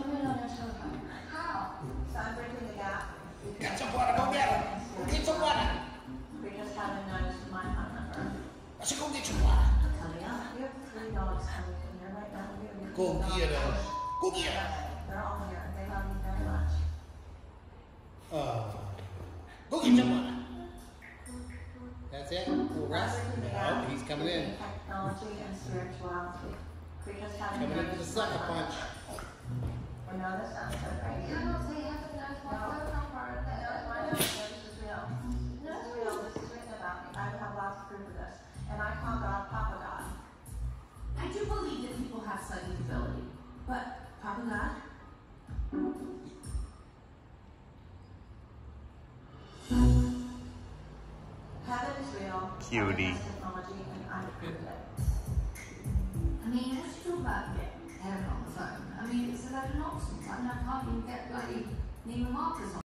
it on your telephone. How? So I'm bridging the gap. Get some water, go get her. Go get some water. We just haven't noticed my phone number. I said, go get some water. Coming up. You have 3 dogs coming in here right now. Go get her. Go get her. They're all here. They love you very much. Go get some water. That's it? Little rest? No, he's coming in. Technology and spirituality. We just haven't Coming in for the noticed sucker my phone punch. number. We know this sounds so crazy. I don't say you have to know my phone number. I know it's my number. This is real. This is real. This is written about me. I have lots of proof of this. And I call God Papa God. I do believe that people have psychic ability, but Papa God? Heaven is real. Cutie. Heaven has technology, and I prove it. I mean, what you talk about getting heaven on the phone? I mean, it's a load of nonsense. I can't even get bloody Neiman Marcus on.